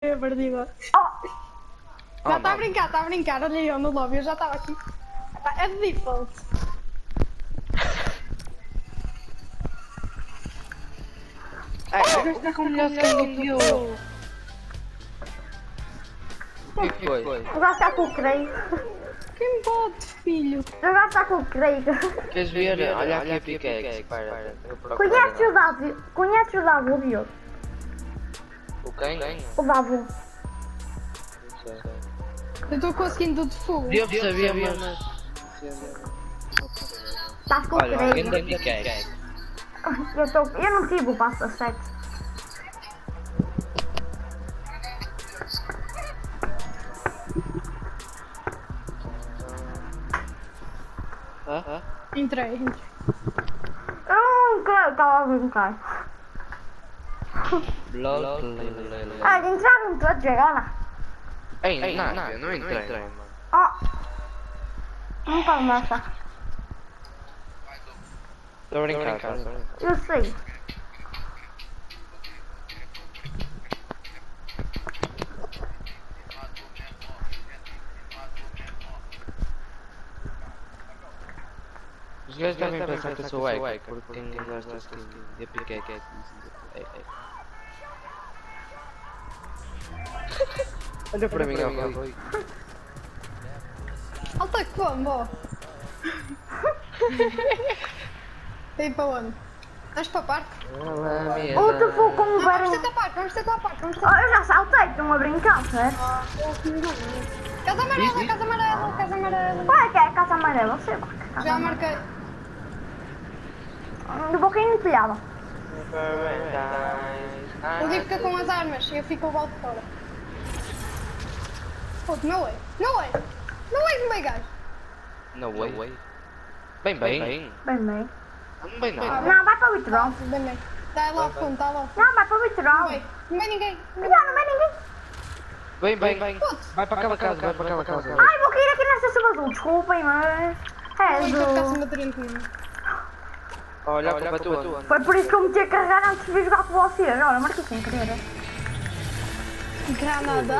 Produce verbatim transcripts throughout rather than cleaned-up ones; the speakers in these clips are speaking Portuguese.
Eu perdi agora. Oh! Já está a brincar, está a brincar. Olha eu no lobby, eu já estava aqui. É de default. Ai, agora está com melhor skin que eu. O que foi? O gajo está com o Craig. Quem pode, filho? O gajo está com o Craig. Queres ver? Olha aqui a pickaxe. Conhece o Davi? Conhece o Davu, Diogo? O quem? O Davu. Eu estou conseguindo de fogo. Devo saber, mas... Estás com o Olha, alguém da Craig. pickaxe. Eu, tô... eu não tive o passo a sete. Hã? Hã? Entrei, entrei. Eu não estava a brincar. Ah, entraram todos agora. Ei, não, não, eu não entrei, mano. Oh! Não está nessa. Estou a brincar, estou a brincar. Eu sei. Os gajos devem pensar que eu sou hacker, porque tenho esta skin de a pickaxe. Olha para mim, ó Rui. Alta como, ó. Tem para onde? Vais para a parque? Ou tu for com o Não, vamos barulho. tentar a parque, vamos tentar a parque, vamos Oh, tentar. eu já saltei, estão a brincar, certo? Casa amarela, casa amarela, casa amarela. Qual é que é a casa amarela? Sei lá. que casa Já amarela. marquei. De boquinha no telhado. O Gui fica com as armas e eu fico o balde fora. Oh, não é, não é, não é que meio gajo. No way. Bem, bem. Bem, Bem, bem. não bem nada. Não, vai para o litoral. Bem, bem. Está lá ao fundo, está lá ao fundo. Não, vai para o litoral. Não vai, não vai ninguém. Já não vem ninguém. Bem, bem, bem. Putz. Vai para aquela casa, vai para aquela casa. Ai, vou cair aqui nesta sub azul. Desculpem, mas... É, Ai, estou a ficar do... sem bateria nenhuma. Olha, olha para a tua. Foi por isso que eu me tinha a carregar antes de vir jogar com vocês. Olha, marquei sem querer. Granada.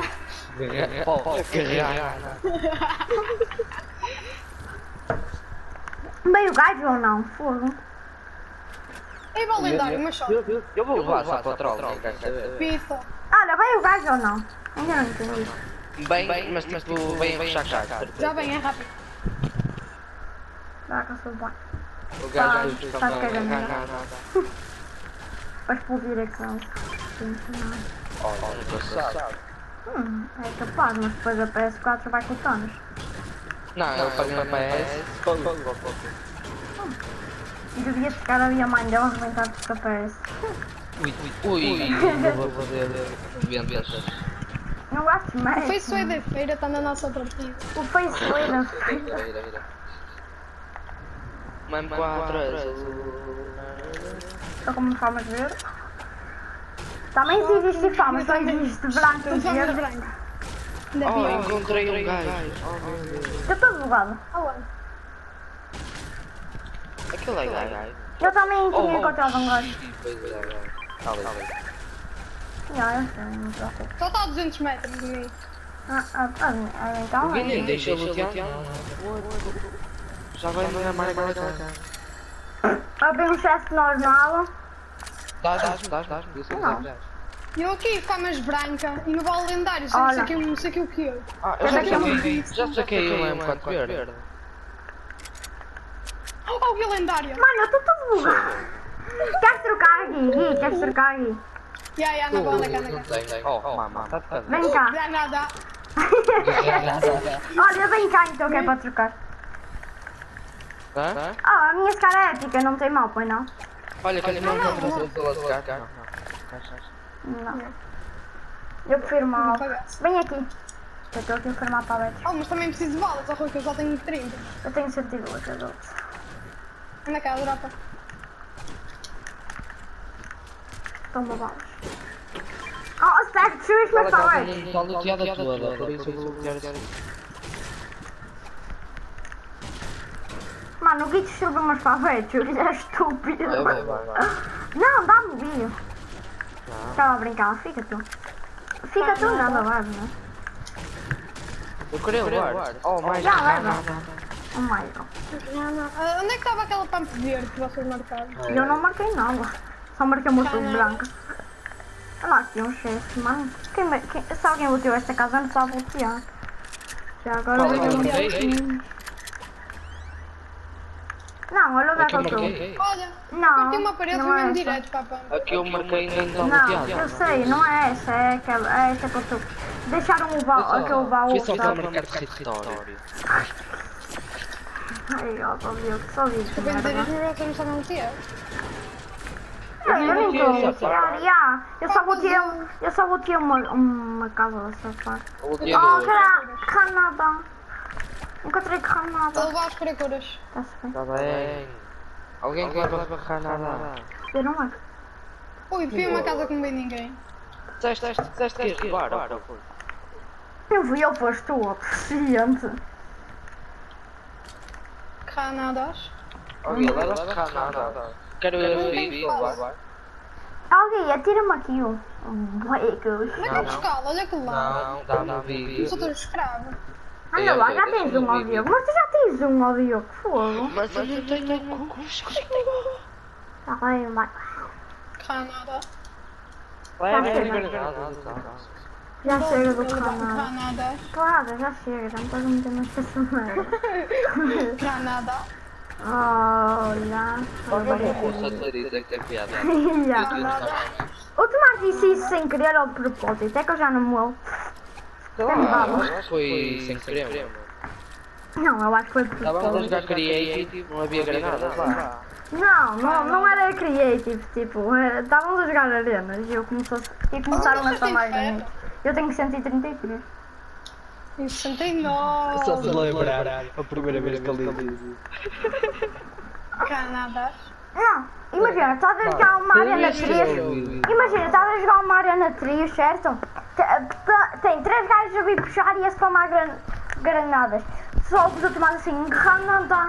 Veio o gajo ou não? Fogo. Ei, vou lendário, mas só. Eu vou levar só para o troll. Pizza. Olha, veio o gajo ou não? Ainda não entendi. Bem, mas tipo, bem a fechar cá. Já vem, é rápido. Dá que eu sou bom. O Ah, gajo está está cagando. Vai explodir aqueles. Oh, nunca sabe. Hum, é capaz, mas depois a P S quatro vai com o Thanos. Não, eu paguei na P S. Devia ficar ali a mãe dele a arrebentar com a P S. Ui, ui, não vou fazer vendas. Não gosto de mais. O Face da feira está na nossa partida. O Face foi da Vira, vira. Mano quatro Estou com uma forma de verde. Também se existe forma, só existe branco e Só mais verde. branco. Ainda é Oh, pior. encontrei um gajo. Oh, meu Deus. Eu estou bugado. Aonde? Aquele é gajo. Eu também Oh, tinha oh. encontrado um gajo. Pois é, gajo. Tá ali. Já, eu sei, não me preocupo. Só está a duzentos metros de mim. Ah, ah, ah, ah, então O é. Guilherme deixa o lutear. Já vai mandar mais para cá. Abri um chefe normal. Dás-me, dás-me, dás-me. Eu aqui com a mais branca e no baú lendário, já não sei Olha. o que, não sei o que o que eu. Ah, eu já Quer ver saquei, já saquei um M quatro verde. Oh, o lendário! Mano, eu estou todo bugado. Queres trocar aqui? Gui, queres trocar aqui? Ya, ya, na bola, na cá, na cá. Oh, mamãe, está de casa. Vem cá. Granada. Olha, vem cá então que é para trocar. Hã? Ah, a minha cara é épica, não tem mal, pois não? Olha, que não não, encontras não. o pela cá. Não. Eu prefiro mal. Não pagaste. Vem aqui. Eu estou aqui a formar paletes. Oh, mas também preciso de balas, oh, Rui, que eu só tenho trinta. Eu tenho cento e dois, eu dou. Anda cá, dropa. Toma balas. Oh, espera, destruí os meus paletes. Está luteada toda, por isso eu vou lutear aqui. Mano, o Gui destruiu meus paletes, ele é estúpido. Vai, vai, vai. Não, dá-me o Gui. Estava a brincar, fica tu. Fica tudo nada lá, né? Eu queria levar. Oh, mais Já nada. leva. Oh my god. Ah, onde é que estava aquela pump verde que vocês marcaram? Eu não marquei nada. Só marquei uma tudo branca. Olha lá aqui um chefe, mano. Quem, me- quem, se alguém volteou esta casa, não sabe voltear. Já agora Fala, eu eu vou marquei. voltear. Não, olha onde é que eu estou. marquei. Olha, Não, parti uma parede não e é mesmo essa. direto para a pump. Aqui eu marquei nem está Não, bloqueado. eu sei, não é essa, é aquela, é essa que eu estou. Deixaram o baú, aquele baú, Foi só para sabe? marcar território. Ai, ó, só vi, só vi isso, Para dizer merda. isso, mas vocês não sabem o que é. Não, eu nem estou a essa voltear, parte. já. Eu só voltei, eu só voltei uma, uma casa dessa parte. Eu voltei Oh, duas. cara, Canadá. Encontrei Vou Canadá. levar as curas. Está-se bem. Está bem. Alguém quer barrar nada? Eu não é. Ui, fui a uma casa que não veio ninguém. Disseste, disseste que ias levar? Eu fui, eu foste o outro, ciente. Canadas. Alguém leva nada. Quero ver o vídeo. Alguém, atira-me aqui um. Um boicos. Onde é que eu buscá-lo? Olha que lá. Não, dá-me o vídeo. Sou teu escravo. Anda lá, já tens um ao Diogo. Mas tu já tens um ao Diogo, fogo. Mas eu não tenho cocos. Tá bem, vai. Canadá. Leva chega. as granadas. Já chega do Vou levar canal. Canadas. Claro, já chega, já não estás a meter mais essa merda. Canadá. Olha. Olha o moço a dizer isso é que é piada. Já. O Tomás disse isso sem querer ou de propósito, é que eu já não me lembro. Claro, acho que foi sem querer. Não, eu acho que foi de Estávamos a propósito. jogar creative, não havia granadas lá. Não, não, não era creative, tipo, era- estávamos a jogar arenas e eu comecei, e começaram a chamar de mim. Eu tenho cento e trinta e três. E sessenta e nove. Só se lembrar a primeira vez que ele disse. Canadas. Não, imagina, estás a jogar uma arena três. Imagina, estás a jogar uma arena trio, certo? Te- te- Tem três gajos a vir puxar e esse tomar gran granadas. Só os outros mais assim, granada.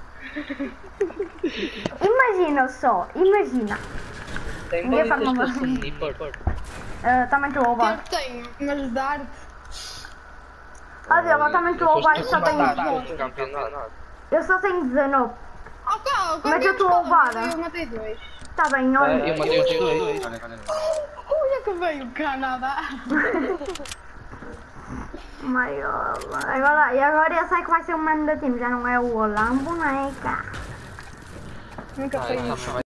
Imagina só, imagina. Tem Ninguém faz balitas uma- com sniper. Ah, também estou a levar. Eu tenho, mas dar. Olha, eu também estou a levar e só tenho. tenho... campeonato. Eu só tenho dezenove. Ok, ok. Mas eu estou a levar. Eu matei dois. Está bem, É, olha. eu mandei os dois. Olha que veio o Canadá. My God. Agora, e agora eu sei que vai ser o mano da time, já não é o Olan Boneca. Nunca foi isso.